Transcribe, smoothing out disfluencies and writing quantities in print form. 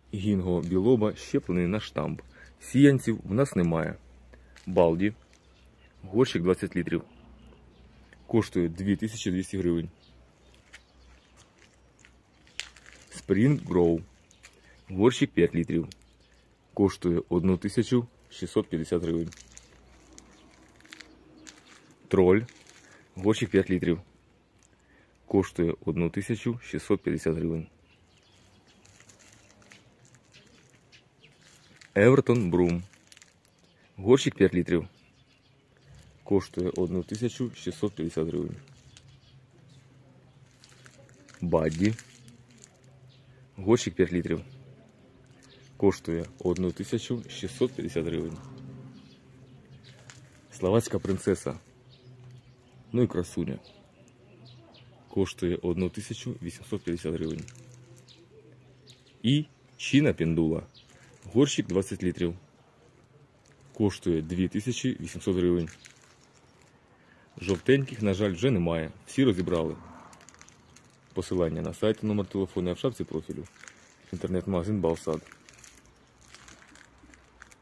Гінго білоба щеплений на штамп. Сіянців в нас немає. Балді. Горщик 20 літрів. Коштує 2200 гривень. Spring Grow. Горщик 5 літрів. Коштує 1650 гривень. Троль. Горщик 5 літрів. Коштує 1650 гривень. Евертон Брум. Горщик 5 літрів. Коштує 1650 гривень. Бадді. Горщик 5 літрів. Коштує 1650 гривень. Словацька принцеса. Ну і красуня. Коштує 1850 гривень. І Чіна Пендула. Горщик 20 літрів. Коштує 2800 гривень. Жовтеньких, на жаль, вже немає. Всі розібрали. Посилання на сайт, номер телефону, а в шапці профілю. Інтернет-магазин Балсад.